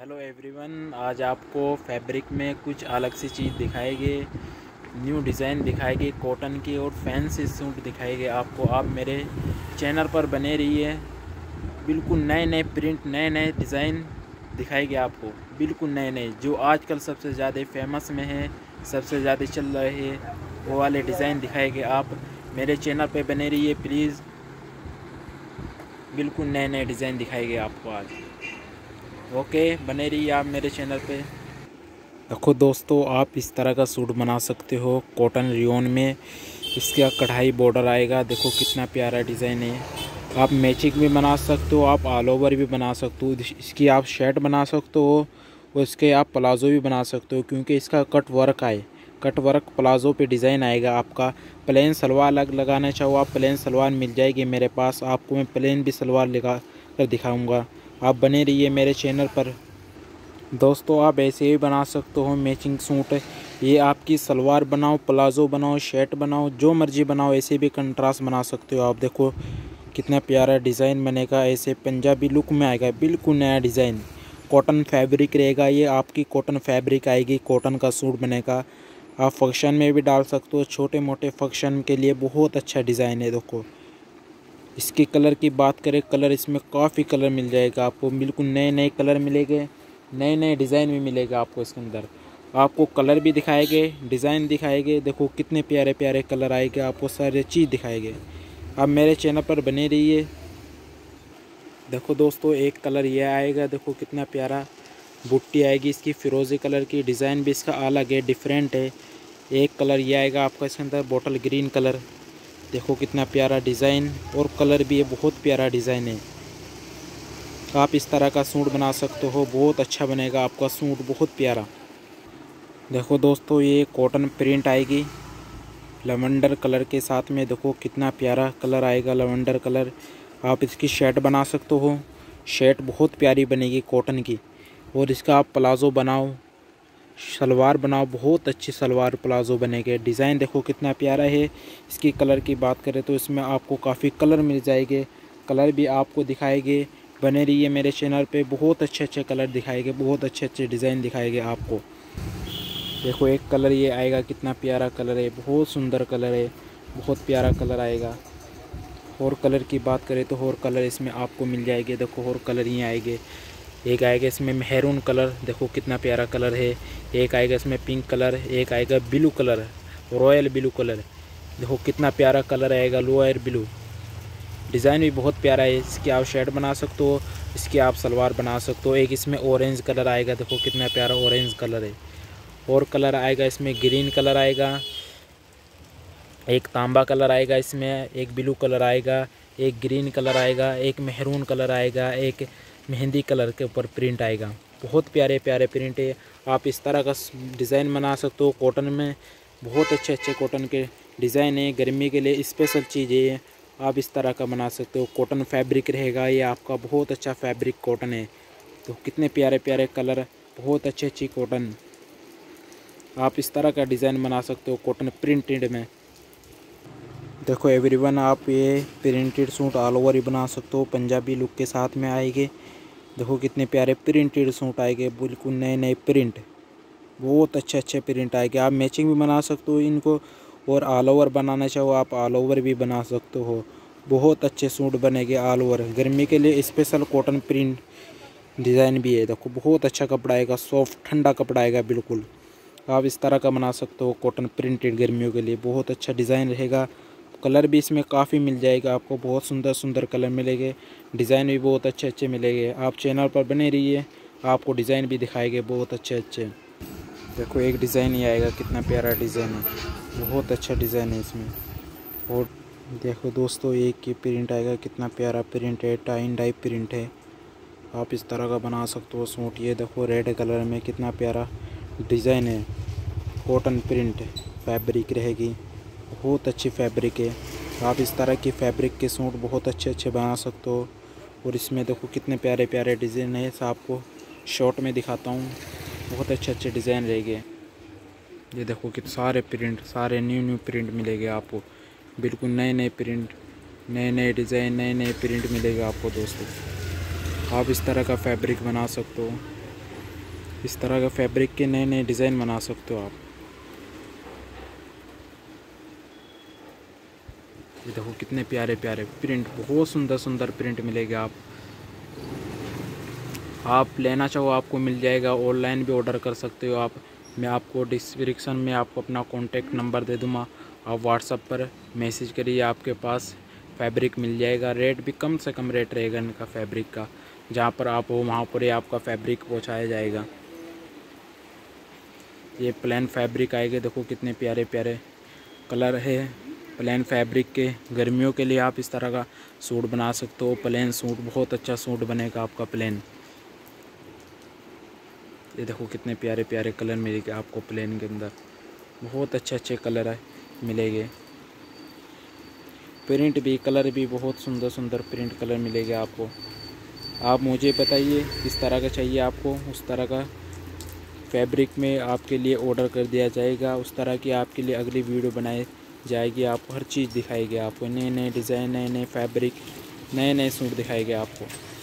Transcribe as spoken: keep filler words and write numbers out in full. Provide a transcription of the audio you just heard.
Hello everyone, आज आपको fabric में कुछ अलग सी चीज़ दिखाएंगे। न्यू डिज़ाइन दिखाएंगे, कॉटन की और फैंसी सूट दिखाएंगे आपको। आप मेरे चैनल पर बने रहिए। बिल्कुल नए नए प्रिंट, नए नए डिज़ाइन दिखाएंगे आपको, बिल्कुल नए नए, जो आजकल सबसे ज़्यादा फेमस में है, सबसे ज़्यादा चल रहे हैं, वो वाले डिज़ाइन दिखाएंगे। आप मेरे चैनल पर बने रहिए प्लीज़। बिल्कुल नए नए डिज़ाइन दिखाएंगे आपको आज। ओके, बने रहिए आप मेरे चैनल पे। देखो दोस्तों, आप इस तरह का सूट बना सकते हो कॉटन रियोन में। इसका कढ़ाई बॉर्डर आएगा, देखो कितना प्यारा डिज़ाइन है। आप मैचिंग भी बना सकते हो, आप ऑल ओवर भी बना सकते हो। इसकी आप शर्ट बना सकते हो और इसके आप प्लाज़ो भी बना सकते हो, क्योंकि इसका कट वर्क आए। कट वर्क प्लाज़ो पे डिज़ाइन आएगा आपका। प्लेन सलवार अलग लगाना चाहो आप, प्लेन सलवार मिल जाएगी मेरे पास। आपको मैं प्लेन भी सलवार लगा कर दिखाऊँगा। आप बने रहिए मेरे चैनल पर। दोस्तों, आप ऐसे ही बना सकते हो मैचिंग सूट। ये आपकी सलवार बनाओ, प्लाज़ो बनाओ, शर्ट बनाओ, जो मर्जी बनाओ, ऐसे भी कंट्रास्ट बना सकते हो आप। देखो कितना प्यारा डिज़ाइन बनेगा, ऐसे पंजाबी लुक में आएगा। बिल्कुल नया डिज़ाइन, कॉटन फैब्रिक रहेगा। ये आपकी कॉटन फैब्रिक आएगी, कॉटन का सूट बनेगा। आप फंक्शन में भी डाल सकते हो, छोटे मोटे फंक्शन के लिए बहुत अच्छा डिज़ाइन है। देखो इसके कलर की बात करें, कलर इसमें काफ़ी कलर मिल जाएगा आपको। बिल्कुल नए नए कलर मिलेंगे, नए नए डिज़ाइन भी मिलेगा आपको। इसके अंदर आपको कलर भी दिखाएंगे, डिज़ाइन दिखाएंगे। देखो कितने प्यारे प्यारे कलर आएंगे आपको, सारे चीज़ दिखाएंगे। आप मेरे चैनल पर बने रहिए। देखो दोस्तों, एक कलर ये आएगा, देखो कितना प्यारा बुट्टी आएगी इसकी, फिरोज़ी कलर की। डिज़ाइन भी इसका अलग है, डिफरेंट है। एक कलर ये आएगा आपका इसके अंदर, बॉटल ग्रीन कलर। देखो कितना प्यारा डिज़ाइन, और कलर भी है, बहुत प्यारा डिज़ाइन है। आप इस तरह का सूट बना सकते हो, बहुत अच्छा बनेगा आपका सूट, बहुत प्यारा। देखो दोस्तों, ये कॉटन प्रिंट आएगी लवेंडर कलर के साथ में। देखो कितना प्यारा कलर आएगा, लवेंडर कलर। आप इसकी शर्ट बना सकते हो, शर्ट बहुत प्यारी बनेगी कॉटन की। और इसका आप प्लाज़ो बनाओ, सलवार बनाओ, बहुत अच्छी सलवार प्लाज़ो बनेंगे। डिज़ाइन देखो कितना प्यारा है। इसकी कलर की बात करें तो इसमें आपको काफ़ी कलर मिल जाएंगे, कलर भी आपको दिखाएंगे। बने रहिए मेरे चैनल पे, बहुत अच्छे अच्छे कलर दिखाएंगे, बहुत अच्छे अच्छे डिज़ाइन दिखाएंगे आपको। देखो एक कलर ये आएगा, कितना प्यारा कलर है, बहुत सुंदर कलर है, बहुत प्यारा कलर आएगा। और कलर की बात करें तो और कलर इसमें आपको मिल जाएंगे। देखो और कलर ये आएंगे, एक आएगा इसमें मैरून कलर, देखो कितना प्यारा कलर है। एक आएगा इसमें पिंक कलर, एक आएगा blue colour, royal blue colour. देखो कितना प्यारा कलर आएगा, रॉयल ब्लू। डिज़ाइन भी बहुत प्यारा है। इसकी आप शर्ट बना सकते हो, इसकी आप सलवार बना सकते हो। एक इसमें ऑरेंज कलर आएगा, देखो कितना प्यारा ऑरेंज कलर है। और कलर आएगा इसमें ग्रीन कलर आएगा, एक तांबा कलर आएगा इसमें, एक ब्लू कलर आएगा, एक ग्रीन कलर आएगा, एक मेहरून कलर आएगा, एक मेहंदी कलर के ऊपर प्रिंट आएगा। बहुत प्यारे प्यारे प्रिंट है। आप इस तरह का डिज़ाइन बना सकते हो कॉटन में। बहुत अच्छे अच्छे कॉटन के डिज़ाइन है, गर्मी के लिए स्पेशल चीज़ है। आप इस तरह का बना सकते हो, कॉटन फैब्रिक रहेगा ये आपका, बहुत अच्छा फैब्रिक कॉटन है। तो कितने प्यारे प्यारे कलर, बहुत अच्छी अच्छी कॉटन। आप इस तरह का डिज़ाइन बना सकते हो कॉटन प्रिंटेड में। देखो एवरीवन, आप ये प्रिंटेड सूट ऑल ओवर ही बना सकते हो, पंजाबी लुक के साथ में आएंगे। देखो कितने प्यारे प्रिंटेड सूट आएंगे, बिल्कुल नए नए प्रिंट, बहुत अच्छे अच्छे प्रिंट आएंगे। आप मैचिंग भी बना सकते हो इनको, और ऑल ओवर बनाना चाहो आप ऑल ओवर भी बना सकते हो। बहुत अच्छे सूट बनेंगे ऑल ओवर। गर्मी के लिए स्पेशल कॉटन प्रिंट डिज़ाइन भी है। देखो बहुत अच्छा कपड़ा आएगा, सॉफ्ट ठंडा कपड़ा आएगा बिल्कुल। आप इस तरह का बना सकते हो कॉटन प्रिंटेड, गर्मियों के लिए बहुत अच्छा डिज़ाइन रहेगा। कलर भी इसमें काफ़ी मिल जाएगा आपको, बहुत सुंदर सुंदर कलर मिलेंगे, डिज़ाइन भी बहुत अच्छे अच्छे मिलेंगे। आप चैनल पर बने रहिए, आपको डिज़ाइन भी दिखाएंगे बहुत अच्छे अच्छे। देखो एक डिज़ाइन ही आएगा, कितना प्यारा डिज़ाइन है, बहुत अच्छा डिज़ाइन है इसमें। और देखो दोस्तों, एक की प्रिंट आएगा, कितना प्यारा प्रिंट है, टाइन डाई प्रिंट है। आप इस तरह का बना सकते हो सूट। ये देखो रेड कलर में कितना प्यारा डिज़ाइन है, कॉटन प्रिंट फैब्रिक रहेगी, बहुत अच्छी फैब्रिक है। आप इस तरह की फैब्रिक के सूट बहुत अच्छे अच्छे बना सकते हो। और इसमें देखो कितने प्यारे प्यारे डिज़ाइन है, आपको शॉर्ट में दिखाता हूँ, बहुत अच्छे अच्छे डिज़ाइन रहेंगे। ये देखो कि सारे प्रिंट, सारे न्यू न्यू प्रिंट मिलेंगे आपको, बिल्कुल नए नए प्रिंट, नए नए डिज़ाइन, नए नए प्रिंट मिलेगा आपको दोस्तों। आप इस तरह का फैब्रिक बना सकते हो। इस तरह का फैब्रिक के नए नए डिज़ाइन बना सकते हो आप। ये देखो कितने प्यारे प्यारे प्रिंट, बहुत सुंदर सुंदर प्रिंट मिलेगा। आप आप लेना चाहो आपको मिल जाएगा, ऑनलाइन भी ऑर्डर कर सकते हो आप। मैं आपको डिस्क्रिप्शन में आपको अपना कॉन्टैक्ट नंबर दे दूँगा, आप व्हाट्सएप पर मैसेज करिए, आपके पास फैब्रिक मिल जाएगा। रेट भी कम से कम रेट रहेगा इनका फैब्रिक का, जहाँ पर आप हो वहाँ पर ही आपका फैब्रिक पहुँचाया जाएगा। ये प्लेन फैब्रिक आएगा, देखो कितने प्यारे प्यारे कलर है प्लेन फैब्रिक के। गर्मियों के लिए आप इस तरह का सूट बना सकते हो, प्लेन सूट, बहुत अच्छा सूट बनेगा आपका प्लेन। ये देखो कितने प्यारे प्यारे कलर मिलेंगे आपको प्लेन के अंदर, बहुत अच्छे अच्छे कलर है मिलेंगे। प्रिंट भी, कलर भी बहुत सुंदर सुंदर प्रिंट कलर मिलेंगे आपको। आप मुझे बताइए किस तरह का चाहिए आपको, उस तरह का फैब्रिक में आपके लिए ऑर्डर कर दिया जाएगा। उस तरह की आपके लिए अगली वीडियो बनाई जाएगी, आपको हर चीज़ दिखाएगी, आपको नए नए डिज़ाइन, नए नए फैब्रिक, नए नए सूट दिखाएंगे आपको।